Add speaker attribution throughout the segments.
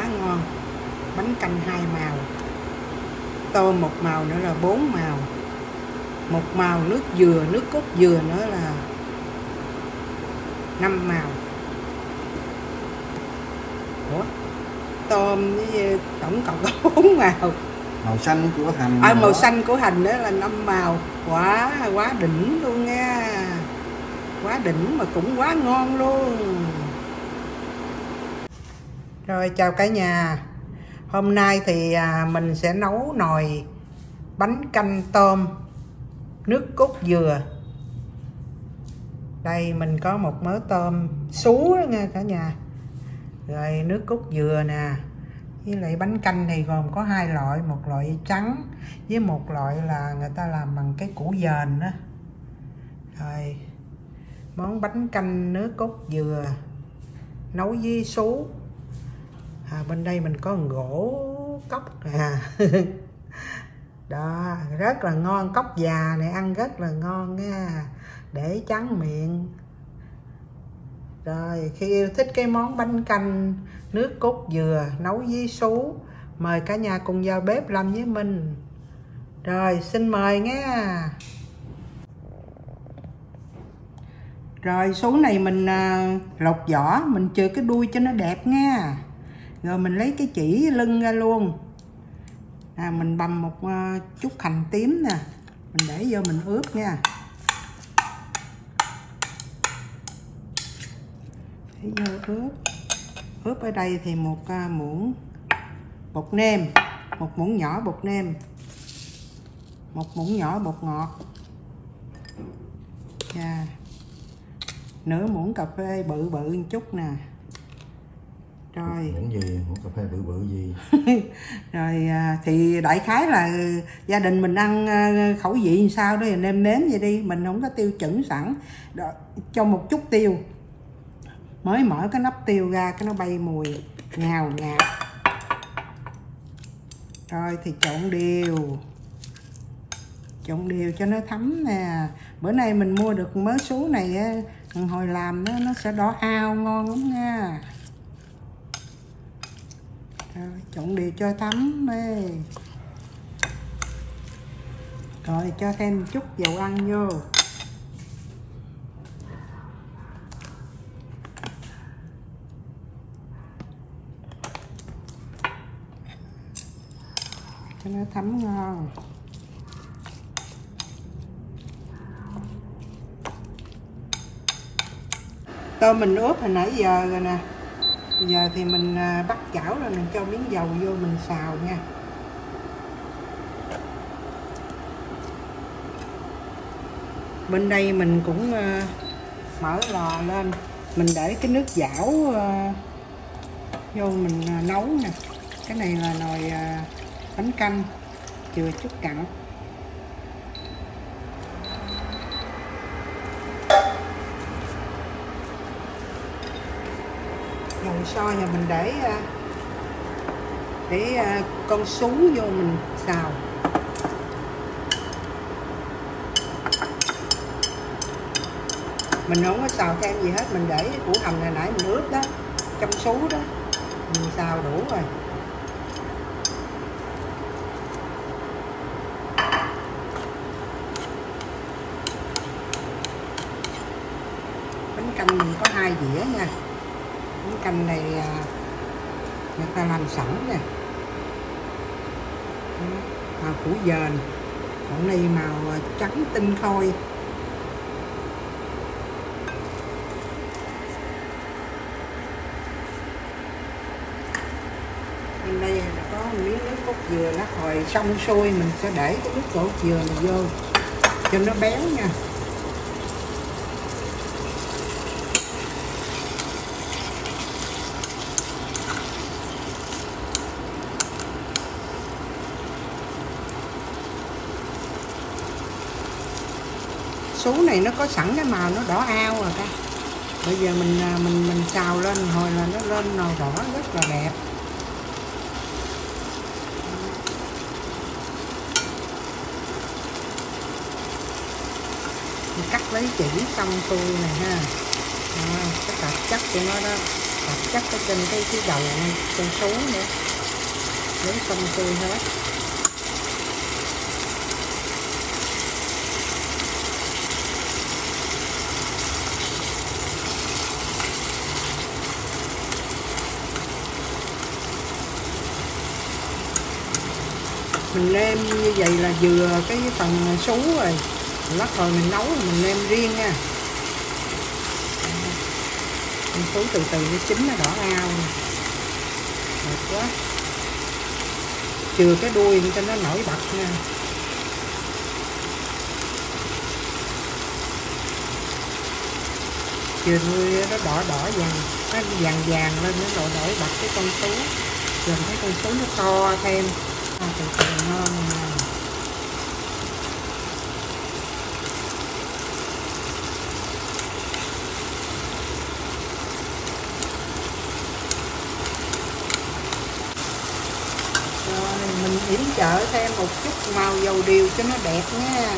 Speaker 1: ngon. Bánh canh 2 màu, tôm 1 màu nữa là 4 màu, 1 màu nước dừa, nước cốt dừa nữa là 5 màu. Ủa? Tôm với tổng cộng có 4 màu.
Speaker 2: Màu xanh của hành.
Speaker 1: Màu xanh của hành nữa là 5 màu. Quá đỉnh luôn nha. Quá đỉnh mà cũng quá ngon luôn. Rồi chào cả nhà. Hôm nay thì mình sẽ nấu nồi bánh canh tôm nước cốt dừa. Đây mình có một mớ tôm sú đó nha cả nhà. Rồi nước cốt dừa nè. Với lại bánh canh này gồm có 2 loại, một loại trắng với một loại là người ta làm bằng cái củ dền đó. Rồi món bánh canh nước cốt dừa nấu với sú. Bên đây mình có gỗ cốc đó, rất là ngon. Cốc già này ăn rất là ngon nha, để trắng miệng. Rồi khi yêu thích cái món bánh canh nước cốt dừa nấu với sú, mời cả nhà cùng vào bếp làm với mình. Rồi xin mời nha. Rồi sú này mình lột vỏ, mình chừa cái đuôi cho nó đẹp nha. Rồi mình lấy cái chỉ lưng ra luôn. Mình băm một chút hành tím nè, mình để vô mình ướp nha. Để vô ướp. Ướp ở đây thì một muỗng bột nêm, một muỗng nhỏ bột nêm, một muỗng nhỏ bột ngọt, nửa muỗng cà phê bự bự một chút nè. Rồi
Speaker 2: muỗng gì, muỗng cà phê bự bự gì.
Speaker 1: Rồi thì đại khái là gia đình mình ăn khẩu vị làm sao đó thì nêm nếm vậy đi, mình không có tiêu chuẩn sẵn. Đó, cho một chút tiêu, mới mở cái nắp tiêu ra cái nó bay mùi ngào ngạt. Rồi thì trộn đều cho nó thấm nè. Bữa nay mình mua được mớ sú này á, hồi làm nó sẽ đỏ ao ngon lắm nha. Rồi, trộn đều cho thấm đi. Rồi cho thêm một chút dầu ăn vô. Cho nó thấm ngon. Tôm mình ướp hồi nãy giờ rồi nè. Bây giờ thì mình bắt chảo rồi mình cho miếng dầu vô mình xào nha. Bên đây mình cũng mở lò lên, mình để cái nước chảo vô mình nấu nè. Cái này là nồi bánh canh chừa chút cặn. Dầu sôi nhà mình để con sú vô mình xào. Mình không có xào thêm gì hết, mình để củ hành hồi nãy mình ướp đó trong sú đó, mình xào đủ rồi. Bánh canh mình có 2 dĩa nha. Bánh canh này người ta làm sẵn nè. Màu củ dền, còn này màu trắng tinh khôi. Bên đây là có miếng nước cốt dừa lá hồi xong xuôi, mình sẽ để cái nước cốt dừa này vô cho nó béo nha. Sú này nó có sẵn cái màu nó đỏ ao rồi ta. Bây giờ mình xào lên hồi là nó lên màu đỏ rất là đẹp. Mình cắt lấy chỉ xong xuôi này ha. Cái tạp chất của nó đó, tạp chắc ở trên cái đầu con số nữa để xong xuôi hết. Mình nêm như vậy là vừa cái phần sú rồi, lát hồi mình nấu mình nêm riêng nha. Con sú từ từ nó chín nó đỏ ao đẹp quá, chừa cái đuôi cho nó nổi bật nha. Chừa đuôi nó đỏ đỏ vàng, nó vàng vàng lên nó nổi bật cái con sú, làm thấy con sú nó to thêm. Từ từ ngon nha. Rồi mình yểm trợ thêm một chút màu dầu điều cho nó đẹp nha.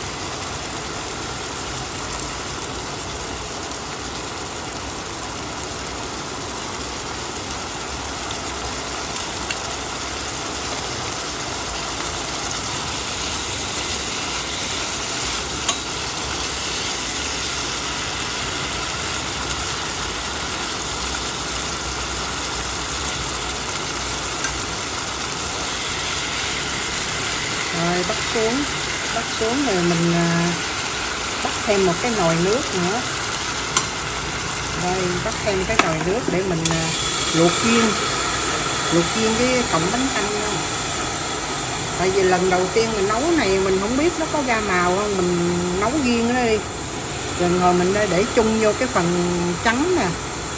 Speaker 1: Rồi bắt xuống rồi mình bắt thêm một cái nồi nước nữa. Đây, bắt thêm cái nồi nước để mình luộc chiên cái cọng bánh canh nha. Tại vì lần đầu tiên mình nấu này mình không biết nó có ra màu không, mình nấu riêng nó đi, rồi mình để chung vô cái phần trắng nè.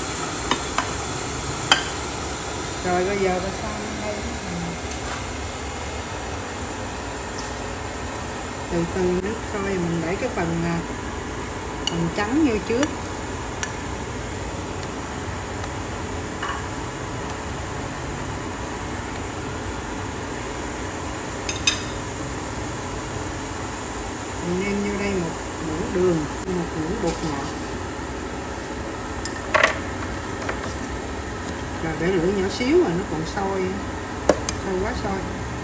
Speaker 1: Rồi bây giờ ta sang đây, từ từ nước sôi mình để cái phần trắng như trước. Mình nêm vô đây một muỗng đường, một muỗng bột ngọt. Rồi để lửa nhỏ xíu mà nó còn sôi quá sôi.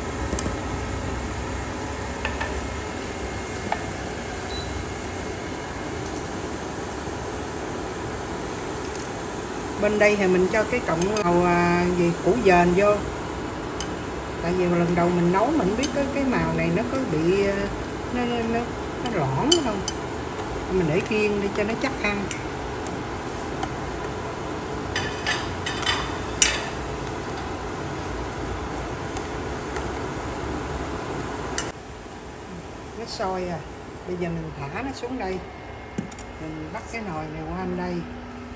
Speaker 1: Bên đây thì mình cho cái cọng màu củ dền vô. Tại vì lần đầu mình nấu mình không biết cái màu này nó có bị nó loãng không. Mình để kiêng đi cho nó chắc ăn. Nó sôi à. Bây giờ mình thả nó xuống đây. Mình bắt cái nồi này qua anh đây.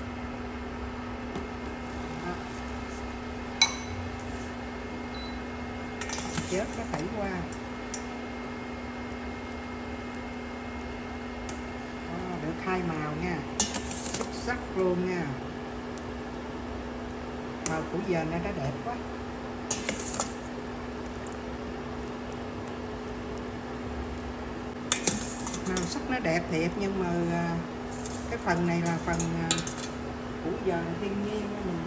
Speaker 1: Chết nó thảy qua. Được hai màu nha, xuất sắc luôn nha. Màu củ dền này nó đẹp quá. Màu sắc nó đẹp thiệt, nhưng mà cái phần này là phần củ dền thiên nhiên mình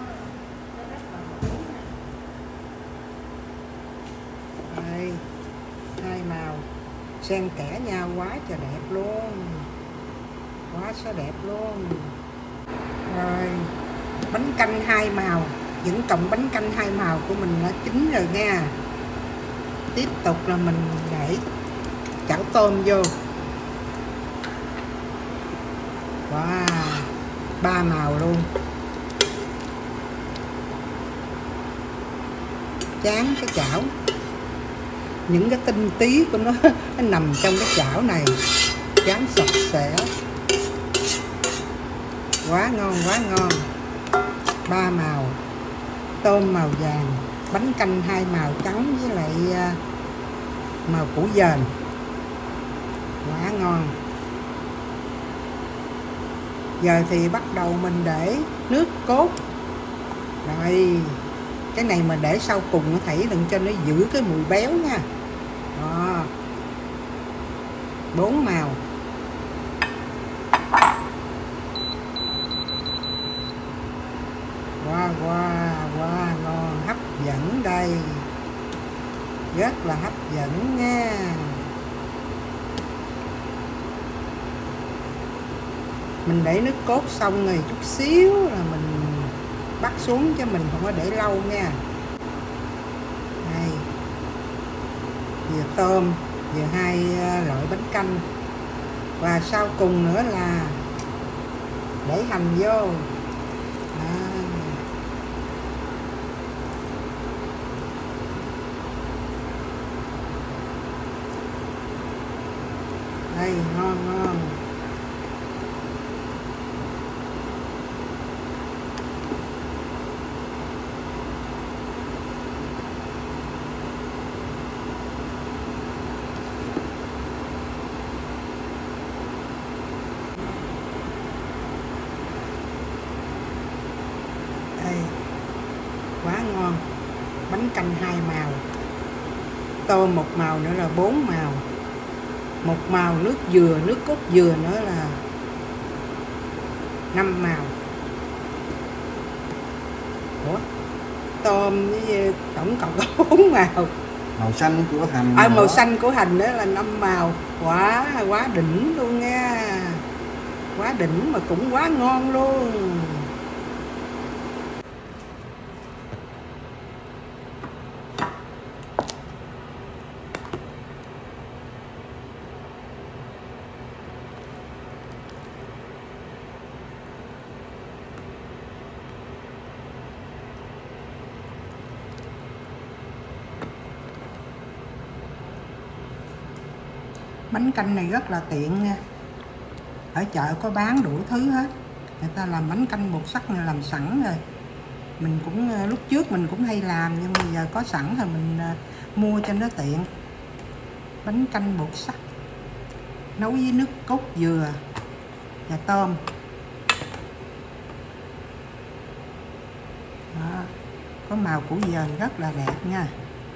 Speaker 1: đây, hai màu xen kẽ nhau quá trời đẹp luôn, quá sẽ đẹp luôn. Rồi bánh canh hai màu, những cọng bánh canh hai màu của mình đã chín rồi nha. Tiếp tục là mình để chảo tôm vô. Wow, ba màu luôn. Chán cái chảo, những cái tinh tí của nó nằm trong cái chảo này, chán sạch sẽ, quá ngon quá ngon. Ba màu, tôm màu vàng, bánh canh hai màu trắng với lại màu củ dền, quá ngon. Giờ thì bắt đầu mình để nước cốt. Rồi cái này mà để sau cùng nó thảy đừng cho nó giữ cái mùi béo nha. Đó, 4 màu. rất là hấp dẫn nha. Mình để nước cốt xong rồi chút xíu là mình bắt xuống, chứ mình không có để lâu nha. Đây, vừa tôm vừa hai loại bánh canh, và sau cùng nữa là để hành vô. Đây, ngon ngon. Đây, quá ngon. Bánh canh hai màu, tôm một màu nữa là 4 màu, một màu nước dừa, nước cốt dừa nữa là 5 màu. Ủa, tôm với tổng cộng có 4 màu.
Speaker 2: Màu xanh của hành.
Speaker 1: Màu xanh của hành nữa là 5 màu. Quá đỉnh luôn nha. Quá đỉnh mà cũng quá ngon luôn. Bánh canh này rất là tiện nha. Ở chợ có bán đủ thứ hết. Người ta làm bánh canh bột sắc này làm sẵn rồi. Mình cũng lúc trước mình cũng hay làm, nhưng bây giờ có sẵn rồi mình mua cho nó tiện. Bánh canh bột sắc nấu với nước cốt dừa và tôm. Đó, có màu củ dền rất là đẹp nha.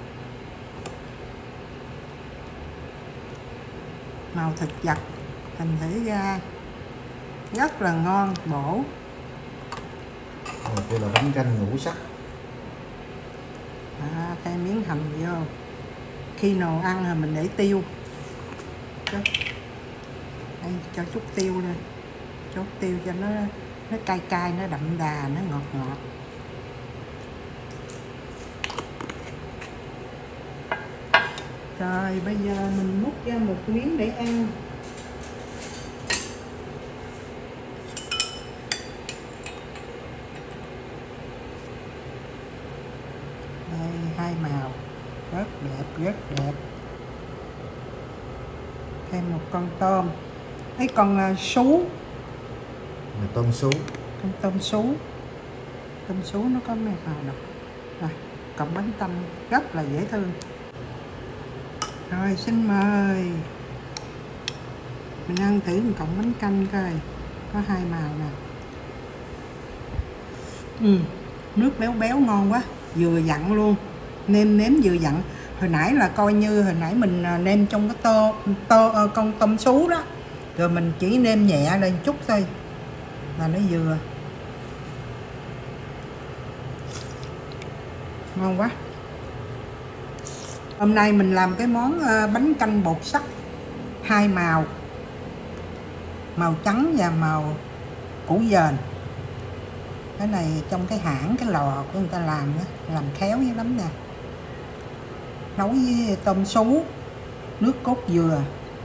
Speaker 1: Màu thịt vặt, thành thử ra rất là ngon, bổ.
Speaker 2: Đây là bánh canh ngũ sắc.
Speaker 1: Thêm miếng hành vô. Khi nào ăn thì mình để tiêu. Đây, cho chút tiêu lên, chút tiêu cho nó cay cay, nó đậm đà, nó ngọt ngọt. Rồi bây giờ mình múc ra một miếng để ăn. Đây, hai màu rất đẹp, rất đẹp. Thêm một con tôm, con sú.
Speaker 2: Tôm sú.
Speaker 1: Con tôm sú. Tôm sú nó có mấy màu đâu. Rồi, cọng bánh canh rất là dễ thương. Rồi, xin mời. Mình ăn thử một cọng bánh canh coi. Có hai màu nè. Nước béo béo ngon quá. Vừa dặn luôn. Nêm vừa dặn. Hồi nãy là coi như hồi nãy mình nêm trong cái con tôm sú đó. Rồi mình chỉ nêm nhẹ lên chút thôi là nó vừa. Ngon quá. Hôm nay mình làm cái món bánh canh bột sắc hai màu, màu trắng và màu củ dền. Cái này trong cái hãng, cái lò của người ta làm đó, làm khéo dữ lắm nè. Nấu với tôm sú, nước cốt dừa.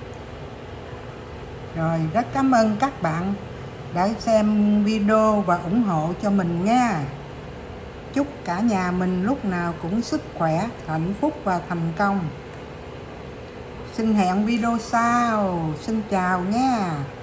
Speaker 1: Rồi, rất cảm ơn các bạn đã xem video và ủng hộ cho mình nha. Chúc cả nhà mình lúc nào cũng sức khỏe, hạnh phúc và thành công. Xin hẹn video sau. Xin chào nha.